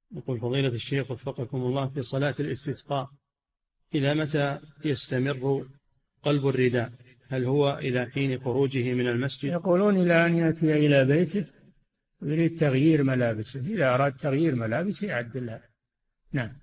يقول فضيلة الشيخ وفقكم الله، في صلاة الاستسقاء إلى متى يستمر قلب الرداء؟ هل هو إلى حين خروجه من المسجد؟ يقولون إلى أن يأتي إلى بيته ويريد تغيير ملابسه، إذا أراد تغيير ملابسه يعدلها. نعم.